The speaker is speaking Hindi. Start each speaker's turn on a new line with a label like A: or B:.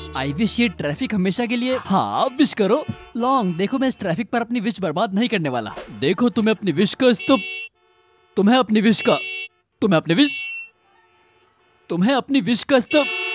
A: आई विश ये ट्रैफिक हमेशा के लिए। हाँ विश करो। लॉन्ग देखो, मैं इस ट्रैफिक पर अपनी विश बर्बाद नहीं करने वाला। देखो तुम्हें अपनी विश का तुम्हें अपनी विश का